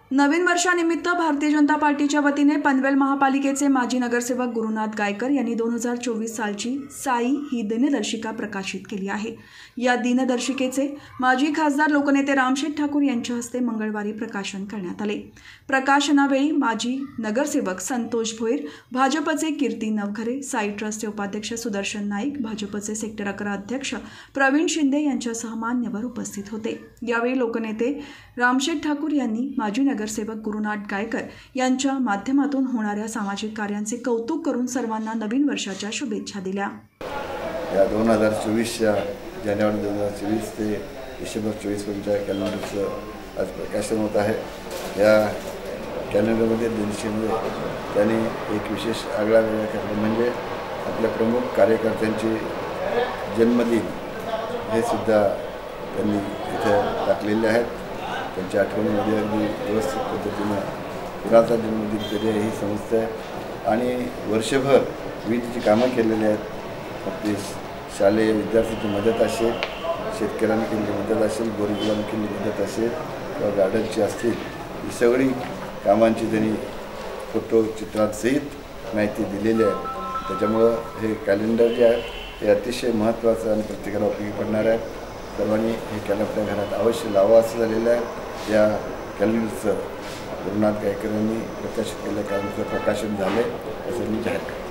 नवीन वर्षानिमित्त भारतीय जनता पार्टीच्या वतीने पनवेल महापालिकेचे माजी नगरसेवक गुरुनाथ गायकर यांनी 2024 सालची साई ही दिनदर्शिका प्रकाशित केली आहे। या दिनदर्शिकेचे माजी खासदार लोकनेते रामशेठ ठाकूर यांच्या हस्ते मंगळवारी प्रकाशन करण्यात आले। प्रकाशनावेळी माजी नगरसेवक संतोष भोईर, भाजपचे कीर्ती नवघरे, साई ट्रस्टचे उपाध्यक्ष सुदर्शन नाईक, भाजपचे सेक्टर 11 अध्यक्ष प्रवीण शिंदे यांच्यासह मान्यवर उपस्थित होते। यावेळी लोकनेते रामशेठ ठाकूर यांनी माजी नगरसेवक गुरुनाथ गायकर यांच्या माध्यमातून होणाऱ्या सामाजिक कार्यांचे कौतुक करून सर्वांना नवीन वर्षाच्या शुभेच्छा दिल्या। या 2024च्या जानेवारी 2024 ते डिसेंबर 24 पर्यंतच्या कॅलेंडरचं आज प्रकाशन होत आहे। या कॅलेंडरमध्ये दिनशीमध्ये त्यांनी एक विशेष आगळा वेगळा कार्यक्रम म्हणजे आपल्या प्रमुख कार्यकर्त्यांचे जन्मदिन हे सुद्धा त्यांनी इथे टाकलेले आहेत। त्यांच्या आठवणीमध्ये अगदी व्यवस्थित पद्धतीनं कुणाचा जन्मदिन कधी ही समजते आणि वर्षभर विविध जी कामं केलेली आहेत। आपली शालेय विद्यार्थ्यांची मदत असेल, शेतकऱ्यांनी केलेली मदत असेल, गोरगरिबांनी केलेली मदत असेल किंवा गार्डनची असतील, ही सगळी कामांची त्यांनी फोटो चित्रांसहित माहिती दिलेली आहे। त्याच्यामुळं हे कॅलेंडर जे आहे हे अतिशय महत्त्वाचं आणि प्रत्येकाला उपयोगी पडणार आहे। सर्वांनी हे कॅलेंडर घरात अवश्य लावा असं झालेलं आहे। या कॅलेंडरचं गुरुनाथ गायकर यांनी प्रकाशित केलेल्या कॅलेंडरचं प्रकाशन झालं आहे असं मी जाहीर करतो।